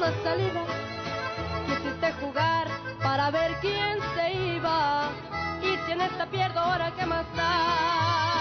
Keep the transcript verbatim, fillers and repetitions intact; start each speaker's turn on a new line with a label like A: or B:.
A: la salida, quisiste jugar para ver quién se iba, y si en esta pierdo ahora qué más da.